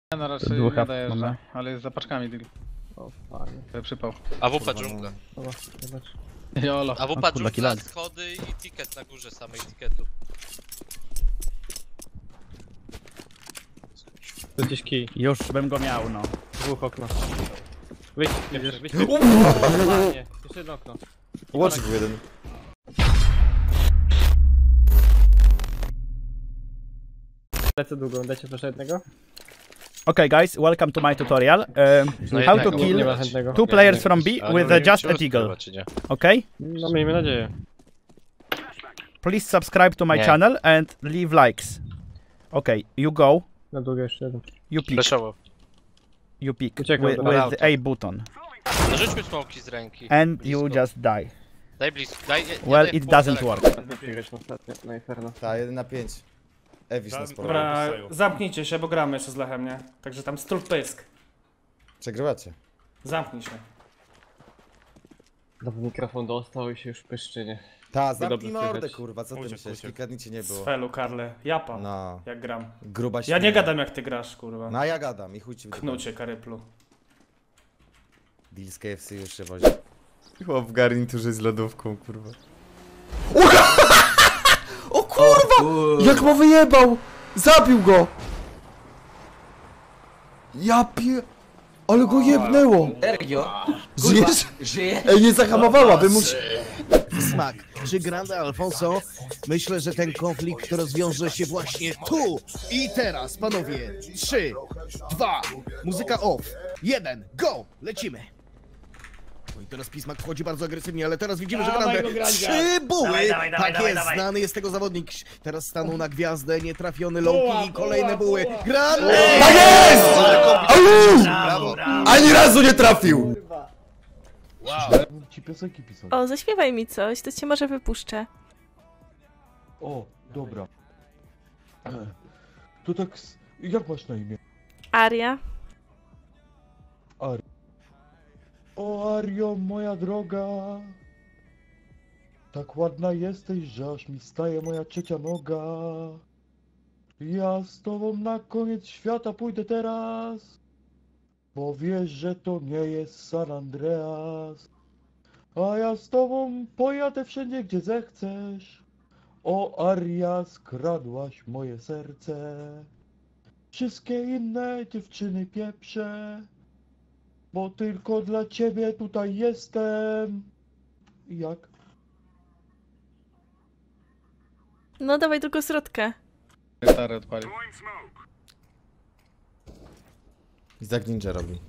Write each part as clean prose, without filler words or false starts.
No raczej nie dojeżdża, ale jest za paczkami deal. O, fajnie. Przypał. AWP dżungla. Dobra, zobacz. Jolo. AWP dżungla, schody i ticket na górze samej ticketu. To gdzieś kij. Już bym go miał, no. Dwóch okna. Wyjdź, pierwszy, wyjdź. Nie, jeszcze jedno okno. Łącznik był jeden. Lecę długo, dajcie proszę jednego. Okay, guys, welcome to my tutorial. How to Nie ma kill chętnego. two players from B with just a deagle. Okay? No miejmy nadzieję. Please subscribe to my channel and leave likes. Okay, you go. Na długo jeszcze jeden. You pick. Flashowo. You pick Uciekam with do A button. No rzućmy smoki z ręki. And you just die. Daj blisko, daj... Well, it doesn't work. Przegrać ostatnio na Inferno. Ta, 1 na 5. Ewiś na sporo. Dobra, zamknijcie się, bo gramy jeszcze z Lechem, nie? Także tam stról pysk. Przegrywacie. Zamknij się. Nowy mikrofon dostał i się już pyszczy, nie? Ta, dobrze zamknij mordę, słychać. kurwa, co ty myślisz? Kilka dni cię nie było. Sfelu, Karle, japa, No, jak gram. gruba Ja świnia. nie gadam jak ty grasz, kurwa. No, a ja gadam i chuj ci w dupę. Knucie, karyplu. Deal z KFC już się wozi. Chłop w garniturze z lodówką, kurwa. O kurwa! Jak mu wyjebał! Zabił go! Ja pie... Ale go jebnęło! Sergio? Żyjesz? Żyje? Ej, nie zahamowała, by mu... Smak. Czy Grande Alfonso? Myślę, że ten konflikt rozwiąże się właśnie tu i teraz, panowie. 3, 2, muzyka off. 1, go! Lecimy. No i teraz Pismak wchodzi bardzo agresywnie, ale teraz widzimy, że Grande 3 buły! Tak jest, znany jest tego zawodnik. Teraz stanął na gwiazdę, nietrafiony low-key i kolejne buły. Grande! Tak jest! Brawo! Ani razu nie trafił! Ci piosenki pisał. O, zaśpiewaj mi coś, to cię może wypuszczę. O, dobra. To tak... Jak masz na imię? Aria. O, Ario, moja droga. Tak ładna jesteś, że aż mi staje moja trzecia noga. Ja z tobą na koniec świata pójdę teraz. Bo wiesz, że to nie jest San Andreas. A ja z tobą pojadę wszędzie, gdzie zechcesz. O, Aria, skradłaś moje serce. Wszystkie inne dziewczyny pieprzę. Bo tylko dla ciebie tutaj jestem. Jak? No dawaj tylko środkę. Gitarę odpalił. I tak ninja robi.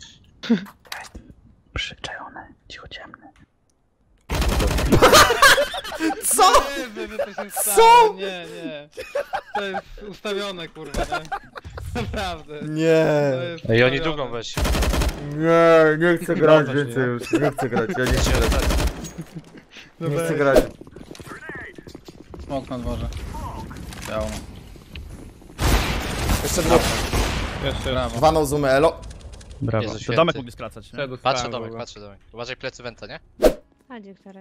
Przyczajone, ciemne. Co? Nie, to się stało. Nie. To jest ustawione, kurwa, nie? Naprawdę. Nie. To jest Ej, oni ustawione. długą weź. Nie chcę grać więcej już. Nie chcę grać, ja nie chcę grać. Nie chcę grać. Smok na dworze. Biało. Jeszcze dwóch. Jeszcze raz. Dwa no zoomy, elo. Brawo. Jezu To święty. domek mogli skracać, nie? Patrzę domek. Uważaj plecy Wenta, nie? A, dziękuję.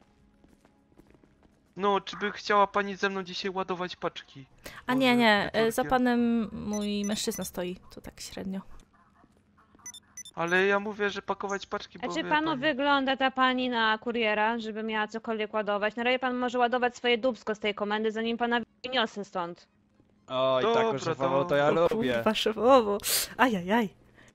No, czy by chciała pani ze mną dzisiaj ładować paczki? A nie, za panem mój mężczyzna stoi, to tak średnio. Ale ja mówię, że pakować paczki, bo A czy wie panu pani... wygląda ta pani na kuriera, żeby miała cokolwiek ładować? Na razie pan może ładować swoje dubsko z tej komendy, zanim pana wyniosę stąd. Oj, taką szefową to ja lubię. Kurwa, szefowo. Ajajaj.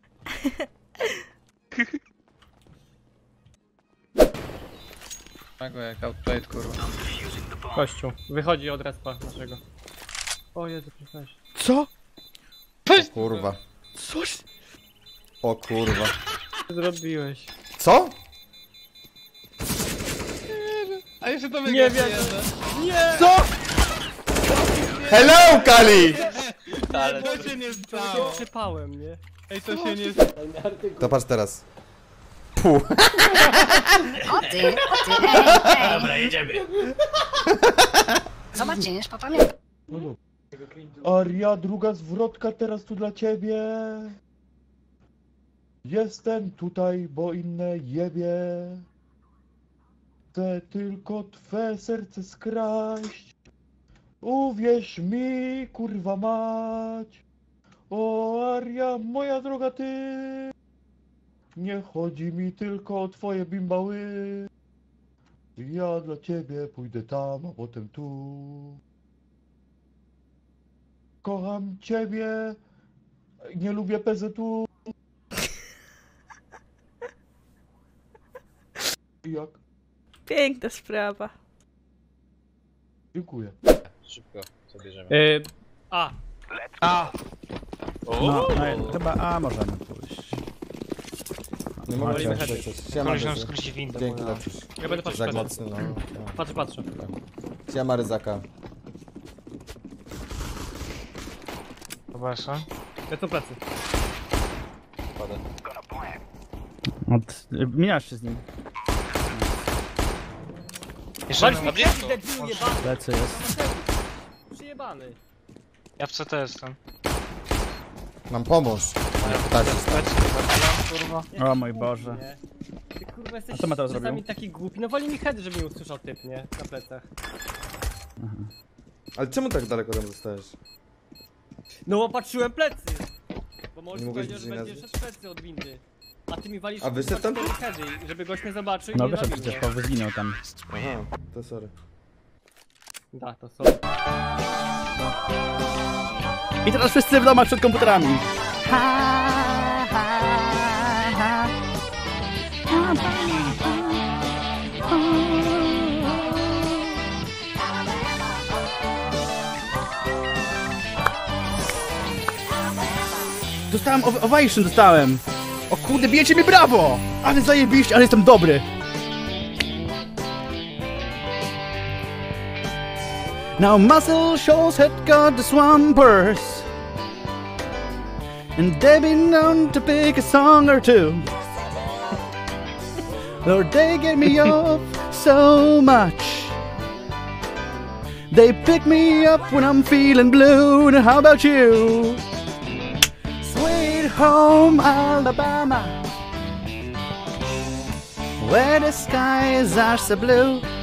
Tak, jak outplate, kurwa. Kościół. Wychodzi od respa naszego. O Jezu, przepraszam. Co? O kurwa. Coś? O kurwa. Co zrobiłeś? Co? A jeszcze to Nie wiem. Co? Hello, Kali! Ale to się nie stało. Przypałem, nie? Ej, to się nie stało. To patrz teraz. O ty, ej. Dobra, jedziemy. Zobaczysz, popamiętam. Aria, druga zwrotka teraz tu dla ciebie. Jestem tutaj, bo inne jebie. Chcę tylko twe serce skraść. Uwierz mi, kurwa mać. O Aria, moja droga ty. Nie chodzi mi tylko o twoje bimbały. Ja dla ciebie pójdę tam, a potem tu. Kocham ciebie. Nie lubię PZU. Jak? Piękna sprawa. Dziękuję. Szybko, co bierzemy. A. No, chyba A możemy pójść. Nie mogę Macie. się przejść. Siema, Koleś nam Ryzy. skróci windę. Dzięki, bo ja- lecisz. Ja będę patrzył. Za mocny, no. Patrzę. Siema, Ryzaka. Zobaczę. Ja tu plecy. Padę. Mijasz się z nim. Jeszcze Walcz na mi blisko. debilu jebany. Plecy jest. Przyjebany. Ja w CT jestem. Nam pomóż. Tak, Kurwa. O mój Boże. Nie. Ty kurwa jesteś A co Mateo czasami zrobił? taki głupi. No wali mi head, żeby mnie usłyszał typ, nie? Na plecach. Ale czemu tak daleko tam zostajesz? No bo patrzyłem plecy. Bo Nie może mogłeś powiedział, że bliżej będzie nazwać? szedł plecy od windy. A ty mi walisz A wyszedł tam? kurwa, 4 heady, żeby gość mnie zobaczył i No nie wyszedł zabił przecież, mnie. bo zginął tam. Aha, to sorry. Da, to są. I teraz wszyscy w domach przed komputerami. Dostałem ovation, dostałem. O kurde, bijecie mi brawo! Ale zajebiście, ale jestem dobry. Now Muscle Shoals had got the Swampers, and they've been known to pick a song or two. Lord, they get me off so much. They pick me up when I'm feeling blue. Now how about you? Sweet home Alabama, where the skies are so blue.